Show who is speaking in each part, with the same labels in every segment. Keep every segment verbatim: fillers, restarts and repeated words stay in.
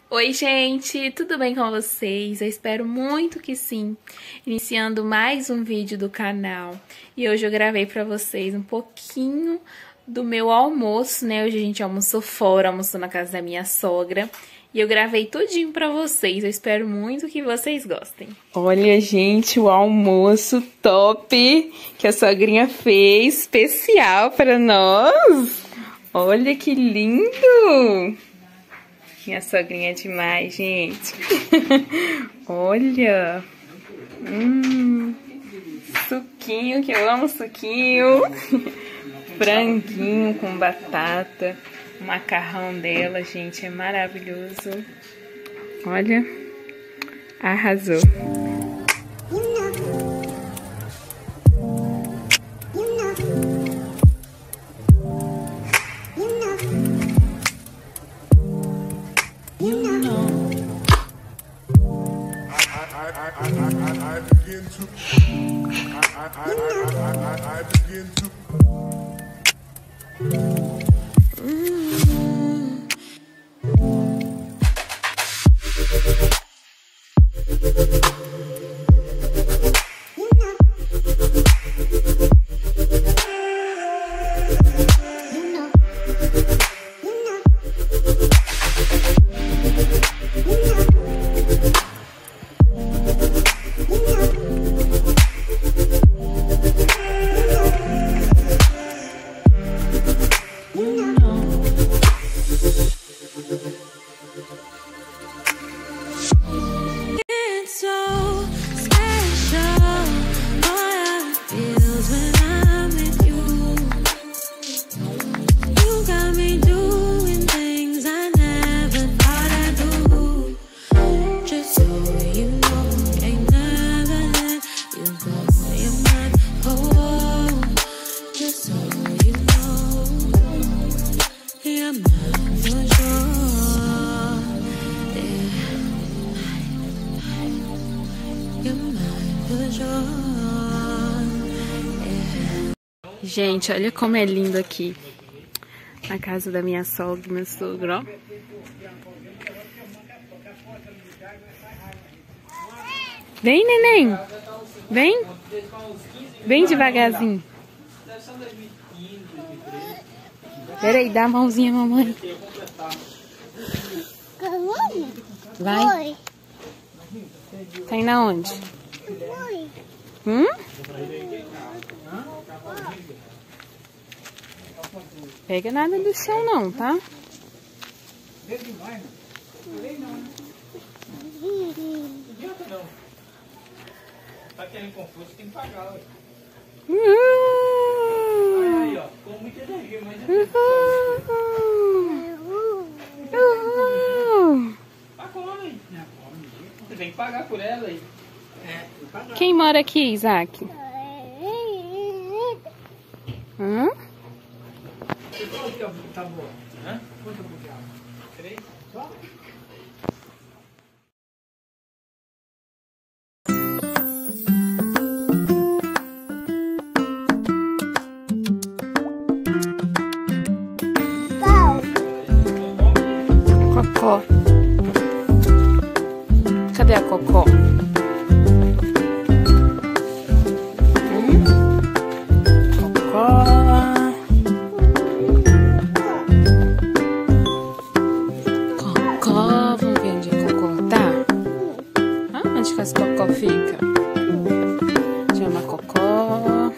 Speaker 1: Oi gente, tudo bem com vocês? Eu espero muito que sim. Iniciando mais um vídeo do canal. E hoje eu gravei pra vocês um pouquinho do meu almoço, né? Hoje a gente almoçou fora, almoçou na casa da minha sogra. E eu gravei tudinho pra vocês. Eu espero muito que vocês gostem. Olha, gente, o almoço top que a sogrinha fez, especial pra nós. Olha que lindo! Minha sogrinha é demais, gente. Olha. Hum, suquinho, que eu amo suquinho. Franguinho com batata. O macarrão dela, gente, é maravilhoso. Olha. Arrasou.
Speaker 2: I begin to I, I, I, I, I begin to
Speaker 1: Gente, olha como é lindo aqui na casa da minha sogra, meu sogro, ó. Vem, neném. Vem. Vem devagarzinho. Peraí, dá a mãozinha, mamãe. Vai. Tá indo aonde? Hum? Pega nada do chão não, tá?
Speaker 3: Tá querendo conforto, tem que pagar, ué.
Speaker 1: Uhul.
Speaker 3: Aí, ó, com muita energia, mas
Speaker 1: Uhul.
Speaker 3: tá come aí. Você tem que pagar por ela aí.
Speaker 1: Quem mora aqui, Isaac? Hum?
Speaker 3: Quanto que tá bom? Hã? Quanto que é? Três? Só?
Speaker 1: Cocó. Cadê a Cocó? Hum? Cocó. Cocó. Vamos ver onde a Cocó tá? Ah, onde que as Cocó fica? Chama Cocó.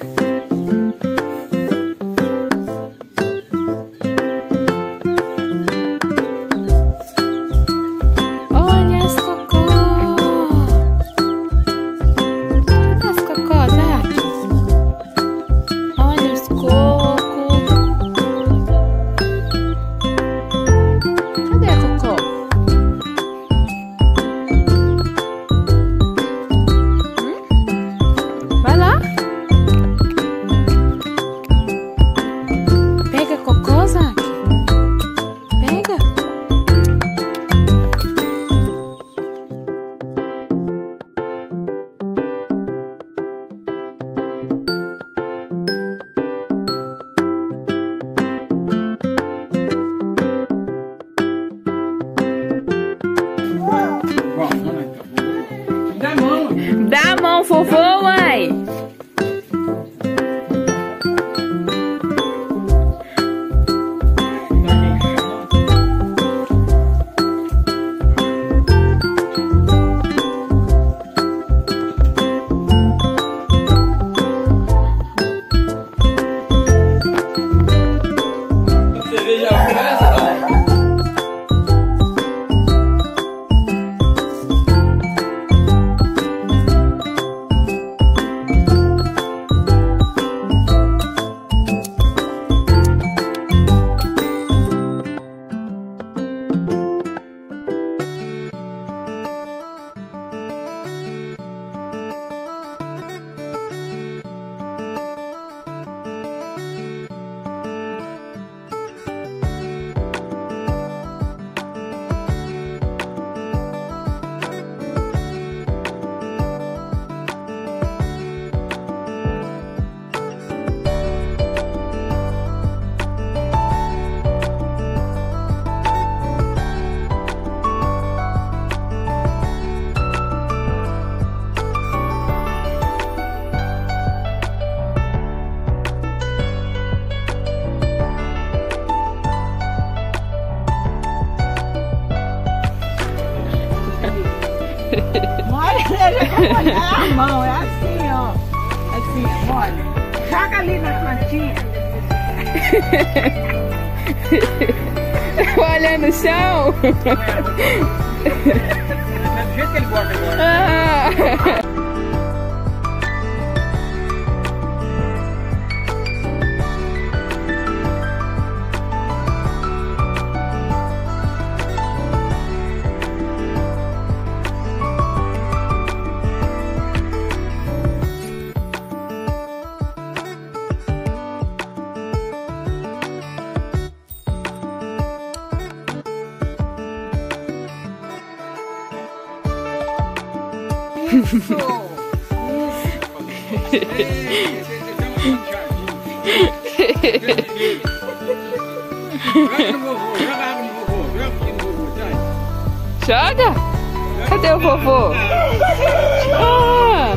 Speaker 4: Molha, veja como molhar a mão, é assim, ó. Assim, molha. Joga ali na plantinha.
Speaker 1: Olha no chão.
Speaker 3: É do jeito que ele gosta agora.
Speaker 1: Ah.
Speaker 4: Isso.
Speaker 1: Joga? Cadê o vovô? Ah,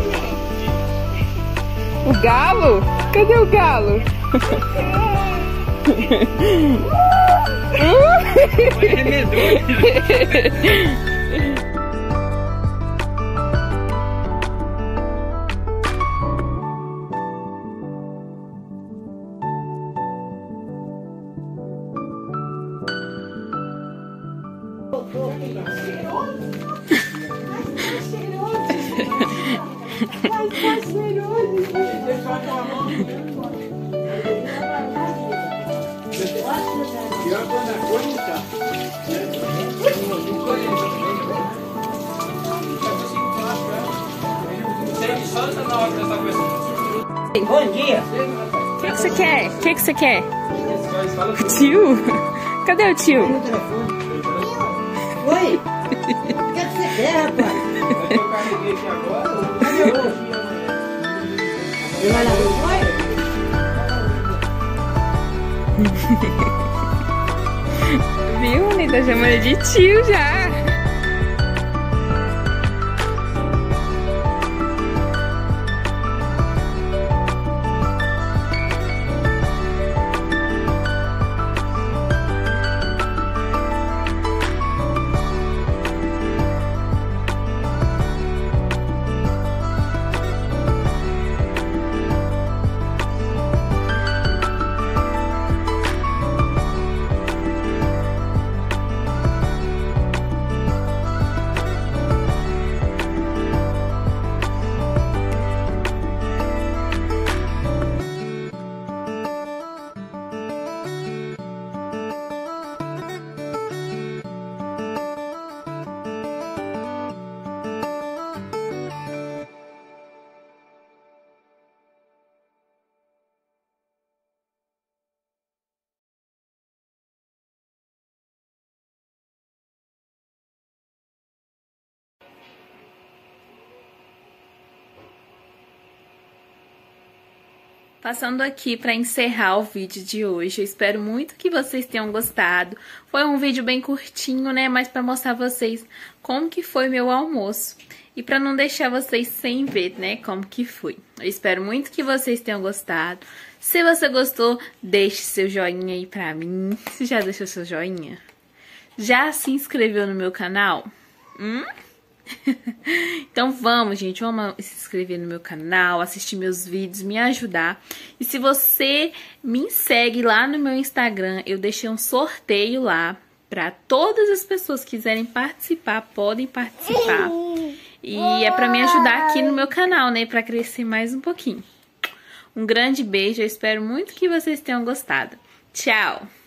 Speaker 1: o galo? Cadê o galo?
Speaker 4: Bom dia.
Speaker 1: O que que você quer? O que que você quer? O tio? Cadê o tio?
Speaker 4: Oi. O que você quer, rapaz? Você vai lá ver o pai?
Speaker 1: Viu? Ele tá chamando de tio já. Passando aqui para encerrar o vídeo de hoje, eu espero muito que vocês tenham gostado. Foi um vídeo bem curtinho, né, mas para mostrar a vocês como que foi meu almoço. E para não deixar vocês sem ver, né, como que foi. Eu espero muito que vocês tenham gostado. Se você gostou, deixe seu joinha aí pra mim. Você já deixou seu joinha? Já se inscreveu no meu canal? Hum? Então vamos, gente, vamos se inscrever no meu canal, assistir meus vídeos, me ajudar. E se você me segue lá no meu Instagram, eu deixei um sorteio lá para todas as pessoas que quiserem participar, podem participar. E é para me ajudar aqui no meu canal, né, para crescer mais um pouquinho. Um grande beijo, eu espero muito que vocês tenham gostado. Tchau!